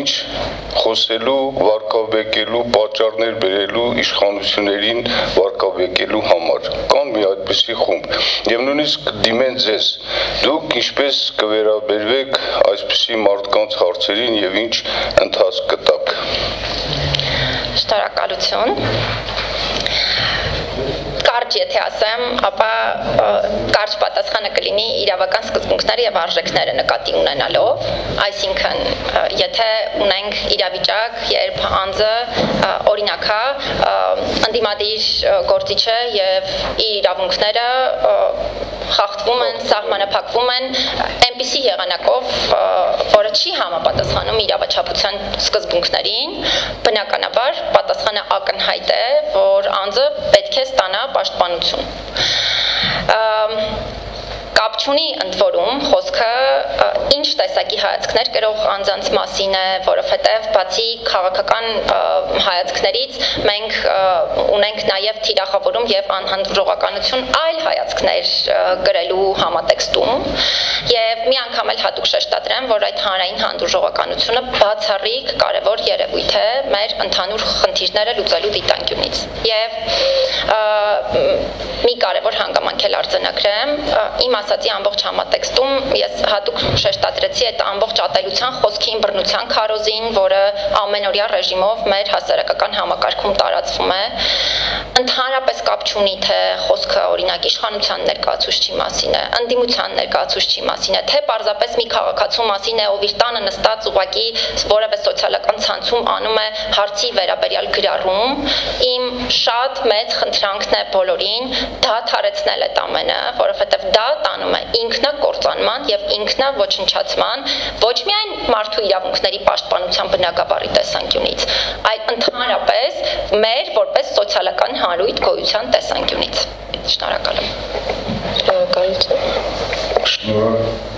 ինչ խոսելու, վարկաբեկելու, պատճառներ բերելու իշխանություններին վարկաբեկելու համար։ Կան մի այդպիսի խումբ։ Եվ նույնիսկ դիմեն ձեզ, դուք ինչպես կվերաբերվեք այսպիսի մարդկանց հարցերին եւ ինչ ընթացք կտաք։ Շնորհակալություն։ Կարճ եթե ասեմ, ապա կարճ պատասխանը կլինի իրավական սկզբունքները եւ արժեքները նկատի ունենալով, այսինքն եթե ունենք իրավիճակ, երբ անձը օրինակա ընդդիմադիր գործիչ է եւ իր իրավունքները խախտվում են, սահմանափակվում են այնպիսի եղանակով, որը չի համապատասխանում իրավաչափության սկզբունքներին, բնականաբար պատասխանը ակնհայտ է, որ անձը պետք է ստանա պաշտպանություն։ Կապ չունի ընդ որում խոսքը ինչ տեսակի հայացքներ կրող անձանց մասին է, որովհետև բացի քաղաքական հայացքներից մենք ունենք նաև թիրախավորում եւ անհանդուրժողականություն այլ հայացքներ գրելու համատեքստում եւ մի անգամ էլ հատուկ շեշտադրեմ, որ այդ հանրային հանդուրժողականությունը բացառիկ կարևոր երևույթ է մեր ընդհանուր խնդիրները լուծելու դիտանկյունից եւ մի կարևոր հանգամանք էլ արձանագրեմ, իմ ասացի ամբողջ համատեքստում ես հատուկ շեշտադրեցի այդ ամբողջ ատելության խոսքին, բռնության քարոզին, որը ամենօրյա ռեժիմով մեր հասարակական համակարգում տարածվում է, ընդհանրապես կապ չունի թե խոսքը օրինակ իշխանության ներկայացուցչի մասին է, ընդդիմության ներկայացուցչի մասին է, թե պարզապես մի քաղաքացու մասին է, ով իր տանը նստած ուղղակի որևէ սոցիալական ցանցում անում է հարցի վերաբերյալ գրառում, իմ շատ մեծ խնդրանքն է բոլորին դադարեցնել այդ ամենը, որովհետև դա տանում է ինքնակործանման եւ ինքնաոչնչացման ոչ միայն մարդու իրավունքների պաշտպանության բնագավառի տեսանկյունից, այլ ընդհանրապես մեր որպես սոցիալական հանրույթ գոյության տեսանկյունից։ Շնորհակալ եմ։ Շնորհակալություն։